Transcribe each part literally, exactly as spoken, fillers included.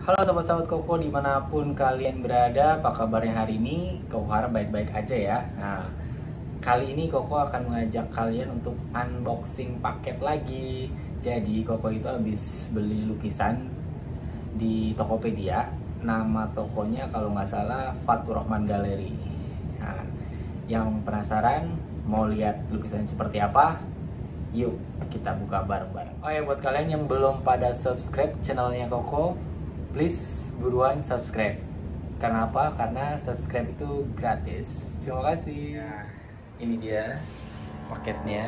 Halo sahabat-sahabat Koko dimanapun kalian berada, apa kabarnya hari ini? Koko harap baik-baik aja ya. Nah, kali ini Koko akan mengajak kalian untuk unboxing paket lagi. Jadi Koko itu habis beli lukisan di Tokopedia. Nama tokonya kalau nggak salah Fatur Rahman Gallery. Nah, yang penasaran mau lihat lukisan seperti apa? Yuk kita buka bareng-bareng. Oh ya, buat kalian yang belum pada subscribe channelnya Koko, please buruan subscribe. Karena apa? Karena subscribe itu gratis. Terima kasih. Nah, ini dia paketnya.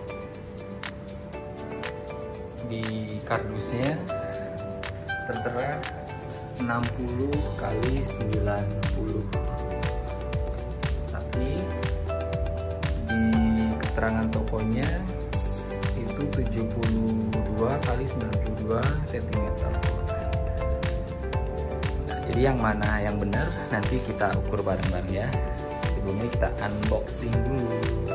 Di kardusnya tertera enam puluh kali sembilan puluh. Tapi di keterangan tokonya itu tujuh puluh dua kali sembilan puluh dua sentimeter. Jadi yang mana yang benar nanti kita ukur bareng-bareng ya. Sebelumnya kita unboxing dulu.